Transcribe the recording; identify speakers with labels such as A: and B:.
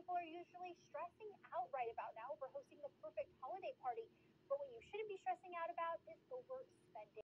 A: people are usually stressing out right about now over hosting the perfect holiday party. But what you shouldn't be stressing out about is overspending.